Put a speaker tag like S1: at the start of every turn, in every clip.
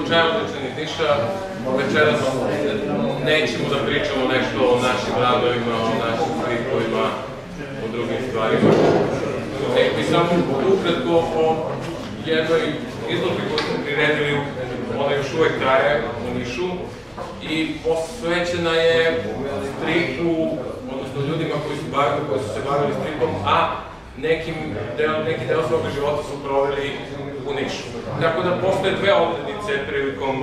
S1: slučaj odličan iz Niša. Večeras nećemo da pričamo nešto o našim radovima, o našim stripovima, o drugim stvarima. Nek bi samo ukratko o jednoj izložbi koju smo priredili, ona još uvek traje u Nišu i posvećena je stripu, odnosno ljudima koji su se bavili stripom, a neki deo svog života su proveli u Nišu. Tako da postoje dve odrednice prilikom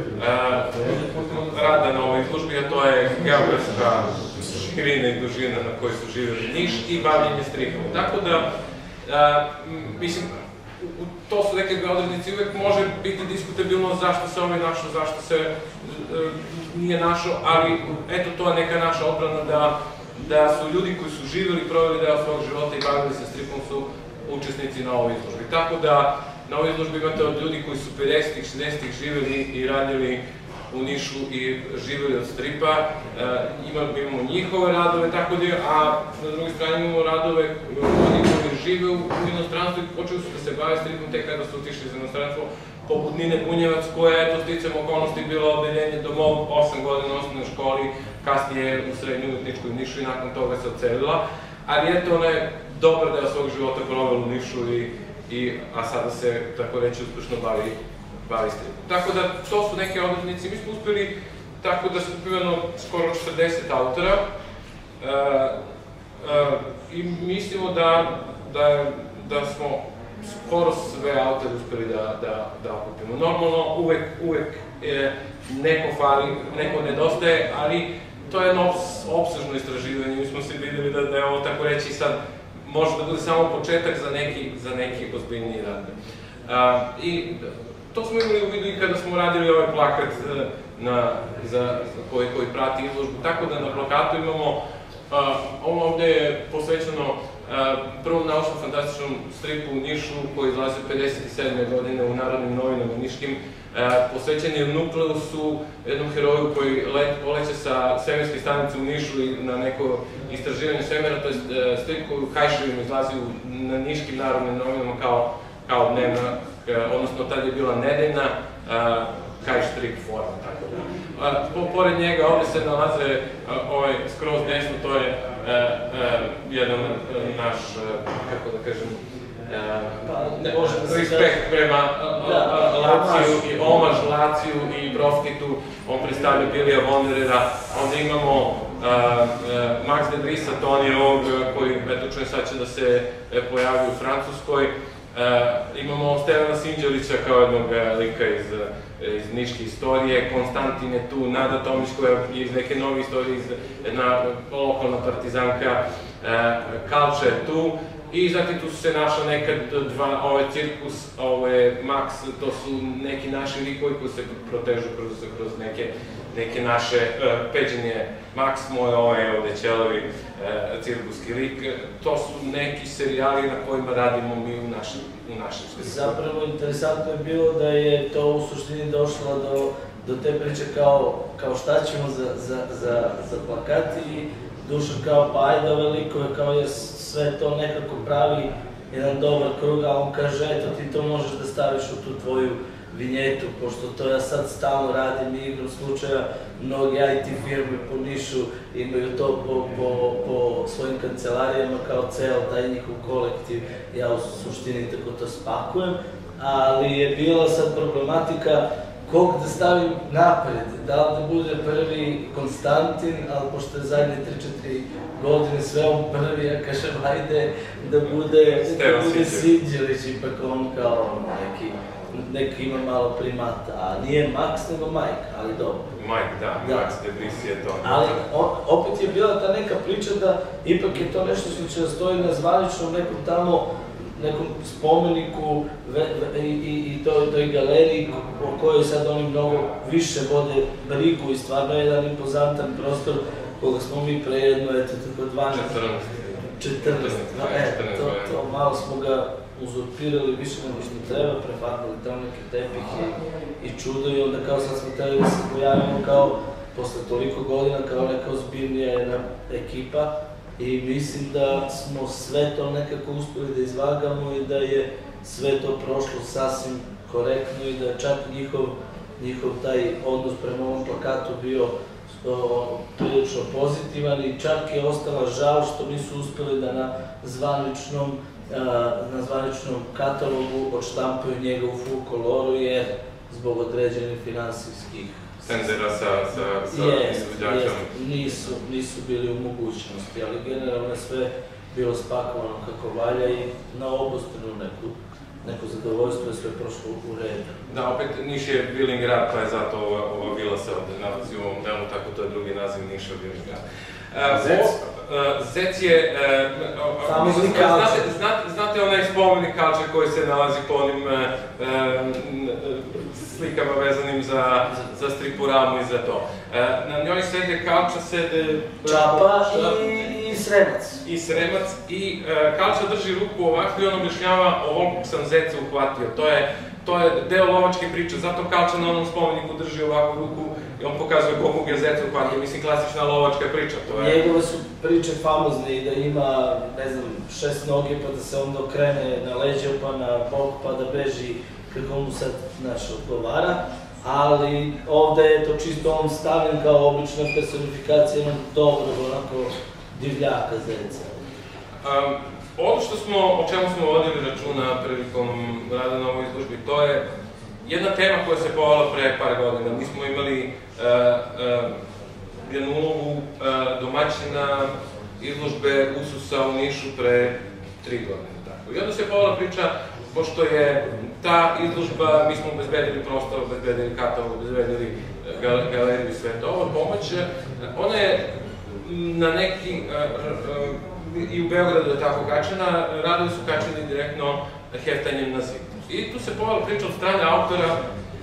S1: rada na ovoj izložbi, a to je geografska širina i dužina na kojoj su živjeli Niš i bavljenje stripom. Tako da, mislim, to su neke odrednice, uvek može biti diskutabilno zašto se ovaj našao, zašto se nije našao, ali eto, to je neka naša odbrana da su ljudi koji su živjeli, proveli deo svog života i bavili se stripom su učesnici na ovoj izložbi. Tako da, na ovoj izložbi imate od ljudi koji su 50-ih, 60-ih živjeli i radili u Nišu i živjeli od stripa, imamo njihove radove, tako da, a na drugoj strani imamo radove ljudi koji žive u inostranstvu i počeli su da se bave stripom tek kada su otišli za inostranstvo, poput Nine Bunjevac, koja je, to sticam okolnosti, bila odeljenje do 8 godina u osnovnoj školi, kasnije u srednjoj umetničkoj u Nišu i nakon toga se odselila, ali eto, ona je dobar deo svog života provela u Nišu a sada se, tako reći, uspešno bavi stripom. Tako da, to su neke odrednice. Mi smo uspeli tako da skupimo skoro 40 autora i mislimo da smo skoro sve autore uspeli da okupimo. Normalno, uvek neko fali, neko nedostaje, ali to je jedno opsežno istraživanje. Mi smo se videli da je ovo, tako reći, sad može da bude samo početak za neki ozbiljniji rad. I to smo imali u vidu i kada smo radili ovaj plakat koji prati izložbu, tako da na plakatu imamo, ovo ovde je posvećeno prvom naučno-fantastičnom stripu u Nišu koji izlazi 57. godine u Narodnim novinama niškim. Posvećen je Nukleusu, jednom heroju koji poleće sa svemirske stanice u Nišu i na neko istraživanje svemira, to je strip koji u Hajševima izlazi na niškim Narodnim novinama kao dnevna, odnosno tada je bila nedeljna Hajš strip forma, tako da. Pored njega ovde se nalaze skroz desno, to je jedan naš, kako da kažem, respekt prema Laciju i omaž Laciju i Brovskitu, on predstavlja Bilija Vonderera, onda imamo Max de Brisa, Tony ovog koji, eto čujem sad će da se pojavi u Francuskoj, imamo Stevana Sinđelića kao jednog lika iz niške istorije, Konstantin je tu, Nada Tomić koja je iz neke nove istorije, jedna lokalna partizanka, Kalča je tu i zatim tu su se našla nekad ovo je Cirkus, ovo je Max, to su neki naši likovi koji se protežu kroz neke naše Peđen je Max, moj ovde Ćelovi cirkuski lik, to su neki serijali na kojima radimo mi u našem svijetu.
S2: Zapravo, interesantno je bilo da je to u suštini došlo do te priče kao šta ćemo za plakat i Dušan kao pa ajde ove likove kao jer sve to nekako pravi jedan dobar krug, a on kaže eto ti to možeš da staviš u tu tvoju vinjetu, pošto to ja sad stalno radim i igrom slučaja, mnogi IT firme po Nišu imaju to po svojim kancelarijama kao ceo taj njihov kolektiv, ja u suštini tako to spakujem, ali je bila sad problematika kog da stavim napred, da li da bude prvi Konstantin, ali pošto je zadnje 3-4 godine sve on prvi, ja kažem ajde da bude Sinđelić, ipak on kao neki ima malo primata, a nije Max nego Mike, ali dobro.
S1: Mike, da, Max de Bris je to.
S2: Ali opet je bila ta neka priča da ipak je to nešto što će da stoji na zvaničnom nekom tamo nekom spomeniku i toj galeriji o kojoj sad oni mnogo više vode brigu i stvarno je jedan impozantan prostor koga smo mi pre jedno, eto, tako 14, to malo smo ga uzurpirali više nego što treba, prefarbali tamo neke tepihe i čudo i onda kao sad smo hteli da se pojavimo kao posle toliko godina kao neka ozbiljnija jedna ekipa i mislim da smo sve to nekako uspeli da izvagamo i da je sve to prošlo sasvim korektno i da čak njihov taj odnos prema ovom plakatu bio prilično pozitivan i čak je ostala žal što nisu uspeli da na zvaničnom katalogu odštampaju njegovu full koloru, jer zbog određenih finansijskih
S1: tendera sa izvođačom.
S2: Nisu bili u mogućnosti, ali generalno je sve bilo spakovano kako valja i na obostranu neko zadovoljstvo je sve prošlo u redu.
S1: Da, opet Niš je Bilin grad, pa je zato ova vila se ovde nalazi u ovom delu, tako to je drugi naziv Niša Bilin grad. Zec je... Znate onaj spomenik Kalče koji se nalazi po onim slikama vezanim za Stripuramu i za to. Na njoj sede Kalča, sede...
S2: Čapa i Sremac.
S1: I Sremac i Kalča drži ruku ovako i on objašnjava ovoliko sam zeca uhvatio. To je deo lovačke priče, zato Kalča na onom spomeniku drži ovakvu ruku i on pokazuje koliko ga zeca uhvatio. Mislim, klasična lovačka priča, to je...
S2: Njegove su priče famozne i da ima, ne znam, 6 noge pa da se onda okrene na leđe pa na bok pa da beži kako mu sad odgovara. Ali ovde je to čisto on stavljen kao obična personifikacija jednog dobrog, onako, divljaka zeca.
S1: Ono o čemu smo vodili računa prilikom rada na ovoj izložbi, to je jedna tema koja se pojavila pre par godina. Mi smo imali jednu ulogu domaćina izložbe Ususa u Nišu pre 3 godine. I onda se pojavila priča, pošto je ta izložba, mi smo obezbedili prostor, obezbedili katalog, obezbedili galeriju i sve to, ova pomoć, ona je na neki, i u Beogradu je tako kačena, radovi su kačeni direktno heftanjem na zid. I tu se pojavila priča od strane autora,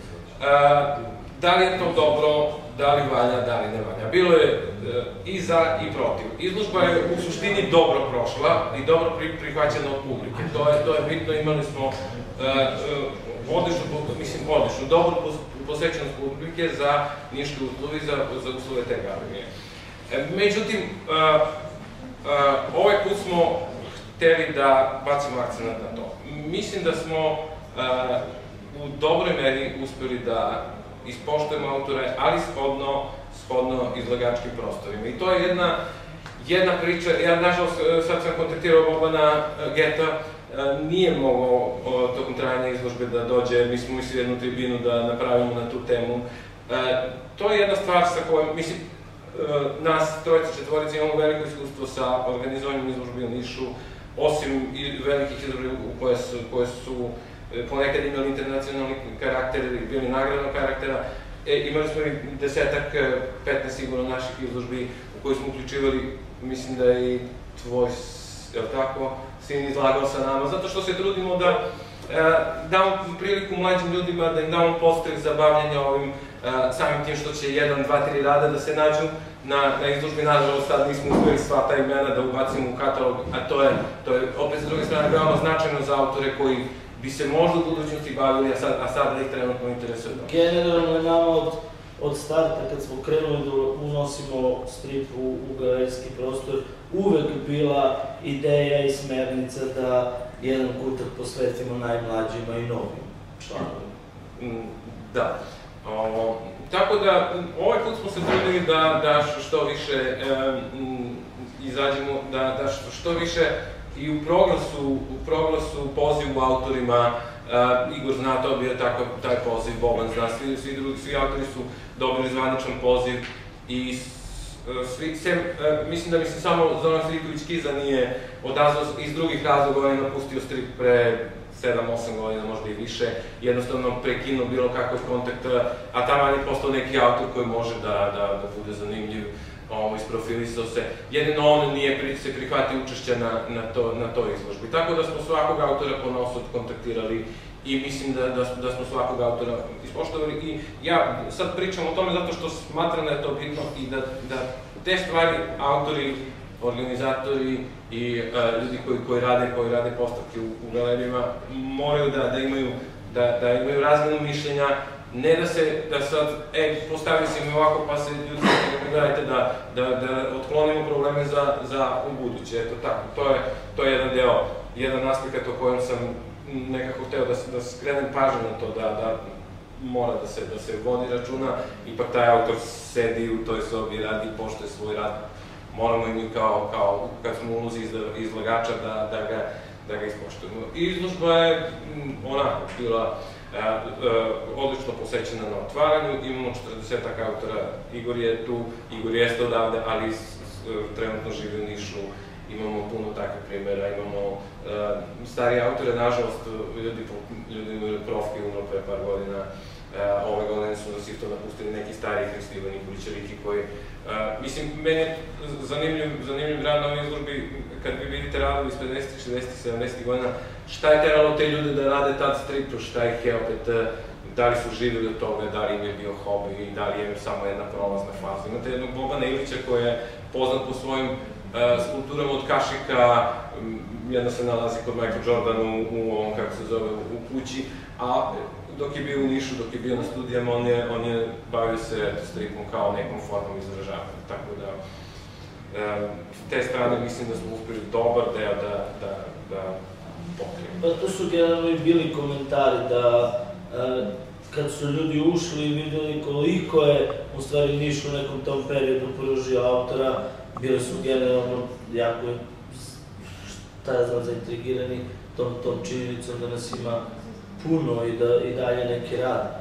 S1: da li je to dobro, da li valja, da li ne valja. Bilo je i za i protiv. Izložba je u suštini dobro prošla i dobro prihvaćena od publike. To je bitno, imali smo odličnu, dobru posvećenost publike za niške uslove i za uslove te galerije. Međutim, ovaj put smo hteli da bacimo akcenat na to. Mislim da smo u dobroj meri uspeli da ispoštujemo autore, ali shodno izlagačkim prostorima. I to je jedna priča, ja nažalost sad sam kontaktirao Bobana Geta, nije mogao tokom trajanja izložbe da dođe, mi smo mislili jednu tribinu da napravimo na tu temu. To je jedna stvar sa kojom, mislim, nas trojica, četvorica imamo veliko iskustvo sa organizovanjem izložbi u Nišu, osim velikih izložbi koje su ponekad imali internacionalni karakter ili bili nagradnog karaktera. Imali smo i 10-15 sigurno naših izložbi u kojoj smo uključivali, mislim da je i tvoj, je li tako, sin izlagao sa nama, zato što se trudimo da damo priliku mlađim ljudima, da im damo postoje za bavljanje ovim samim tim što će 1, 2, 3 rada da se nađu na izložbi. Nažalost, sad nismo uspeli sva ta imena da ubacimo u katalog, a to je opet s druge strane veoma značajno za autore koji bi se možda u budućnosti bavili, a sad da ih trenutno interesuje.
S2: Generalno je nama od starta, kad smo krenuli da unosimo strip u galerijski prostor, uvek bila ideja i smernica da jedan kutak posvetimo najmlađima i novim članovima.
S1: Da. Tako da, ovaj put smo se trudili da što više izađemo, da što više i u proglasu pozivu autorima, Igor zna, to je bio taj poziv, Boban zna, svi autori su dobili zvaničan poziv i mislim da mi se samo Zoran Stojiković Kiza nije odazvao iz drugih razloga, on je napustio strip pre 7-8 godina, možda i više, jednostavno prekinuo bilo kakav kontakt, a tamo je postao neki autor koji može da bude zanimljiv, isprofilisao se. Jedino on nije se prihvatio učešća na toj izložbi. Tako da smo svakog autora ponosno kontaktirali i mislim da smo svakog autora ispoštovali. I ja sad pričam o tome zato što smatram da je to bitno i da te stvari autori, organizatori i ljudi koji rade postavke u galerijama moraju da imaju razmenu mišljenja, ne da sad, postavi se mi ovako pa se ljudi gledajte da otklonimo probleme za ubuduće. Eto tako, to je jedan aspekt o kojem sam nekako hteo da skrenem pažnju na to, mora da se vodi računa, ipak taj autor sedi u toj sobi, radi i poštuje svoj rad. Moramo i mi kad smo u ulozi izlagača da ga ispoštujemo. Izložba je onako bila odlično posećena na otvaranju, imamo 40 autora, Igor je tu, Igor jeste odavde, ali trenutno živi u Nišu, imamo puno takvih primjera, imamo starije autore, nažalost, ljudi imaju profke, umro pre par godina, ove godine su nas isto napustili neki stariji Hristivan Nikolić Riki koji, mislim, meni je zanimljiv rad na ovoj izložbi, kad vi vidite radove iz 50, 60, 70 godina, šta je teralo te ljude da rade tad stripu, šta ih je opet, da li su živjeli od toga, da li im je bio hobi, da li je samo jedna prolazna faza. Imate jednog Bogana Ilića koji je poznat po svojim skulpturama od kašika, jedna se nalazi kod Michael Jordan u ovom, kako se zove, u kući, a dok je bio u Nišu, dok je bio na studijama, on je bavio se stripom kao nekom formom izražavanja, tako da s te strane mislim da smo uspeli dobar deo da pokrijemo.
S2: Pa to su generalno i bili komentari da kad su ljudi ušli i vidjeli koliko je u stvari Niš u nekom tom periodu pružio autora, bili su generalno jako, šta ja znam, zaintrigirani tom činjenicom da nas ima puno i dalje neki rad.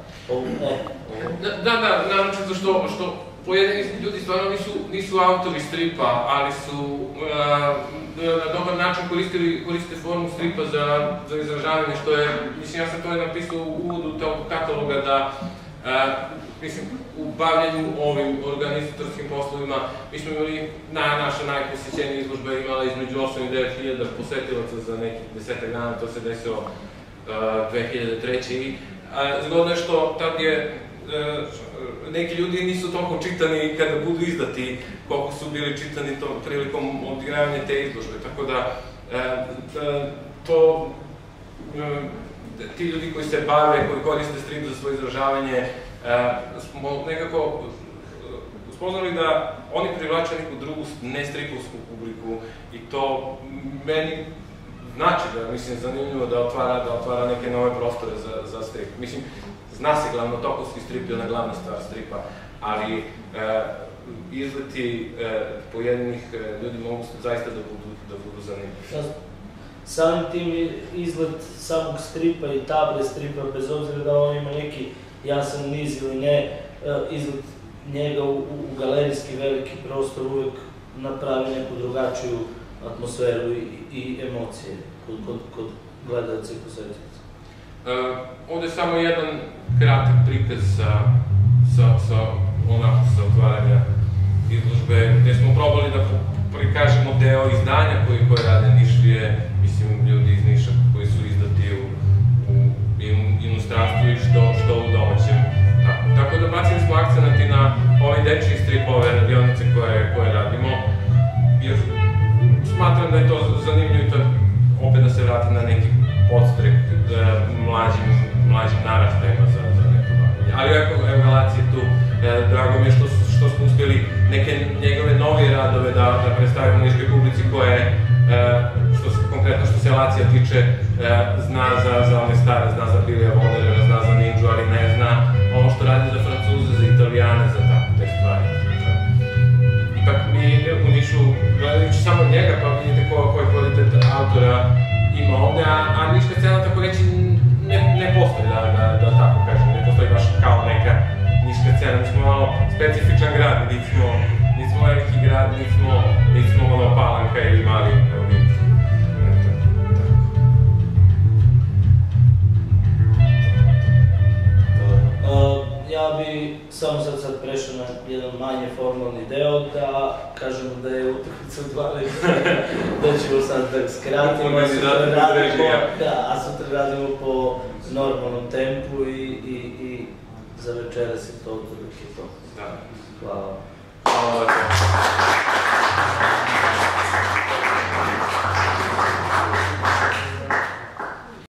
S1: Da, naročito što pojedini ljudi stvarno nisu autori stripa, ali su na dobar način koriste formu stripa za izražavanje, što je, mislim, ja sam to napisao u uvodu tog kataloga da, mislim, u bavljenju ovim organizatorskim poslovima, mi smo imali naša najposjećenija izložba imala između 8 i 9 hiljada posetilaca za nekih 10 dana, to se desilo 2003. I zgodno je što tad je neki ljudi nisu toliko čitani kada budu izdati koliko su bili čitani prilikom odigravanja te izložbe, tako da ti ljudi koji se bave, koji koriste strip za svoje izražavanje, smo nekako spoznali da oni privlače neku drugu ne-stripovsku publiku i to meni znači da, mislim, zanimljivo da otvara neke nove prostore za strip. Mislim, zna se glavno topovski strip je ona glavna stvar stripa, ali izleti pojedinih ljudi mogu zaista da budu zanimljivi.
S2: Samim tim izlet samog stripa i table stripa, bez obzira da on ima neki jasan niz ili ne, izlet njega u galerijski veliki prostor uvijek napravi neku drugačiju atmosferu i emocije kod gledalca i posjetioca.
S1: Ovdje je samo jedan kratak prikaz sa otvaranja izložbe, gdje smo probali da prikažemo deo izdanja koje rade Nišlije, mislim, ljudi iz Niša koji su izdati u inostranstvu i što u domaćem. Tako da bacili smo akcenat i na ove dečji stripove, radionice koje radimo, jer smatram da je to zanimljivo i to opet da se vrati na neki podstrek mlađim naraštajima za neko bavljenje. Ali evaluacija tu, drago mi je što smo uspjeli neke njegove novije radove da predstavimo niškoj publici koje, konkretno što se Elacija tiče, zna za one stare, zna za Bilija Wonderera, zna za Ninju, ali ne zna ovo što radi za Francuze, za Italijane, za tako te stvari. Ipak mi u Nišu, gledajući samo njega, pa vidite koji kvalitet autora ima ovde, a niška scena, tako reći, ne postoji, da tako kažem, ne postoji baš kao neka niška scena. Mi smo malo specifičan grad, nismo veliki grad, nismo ono Palanka ili mali, evo vidite.
S2: Ja bi samo sad prešao na jedan manje formalni deo, da kažemo da je utakmica u 12, da ćemo sad da skratimo, a sutra radimo po normalnom tempu i za večeras je to otprilike to. Hvala.
S1: Hvala.